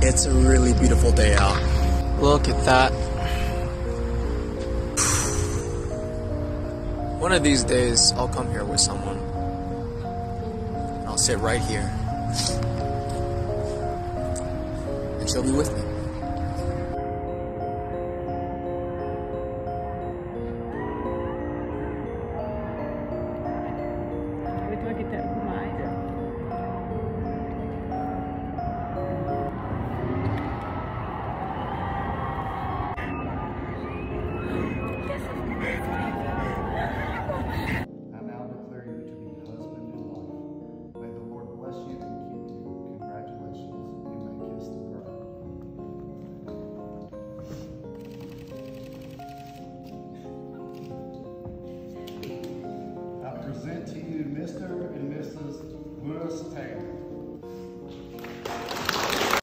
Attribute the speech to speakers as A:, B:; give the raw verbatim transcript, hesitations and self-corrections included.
A: It's a really beautiful day out. Look at that. One of these days, I'll come here with someone. And I'll sit right here. And she'll be with me.
B: Look at that reminder.
C: I now declare you to be husband and wife. May the Lord bless you and keep you. Congratulations. You may kiss the bride. I present to you Mister and Missus Lewis Taylor.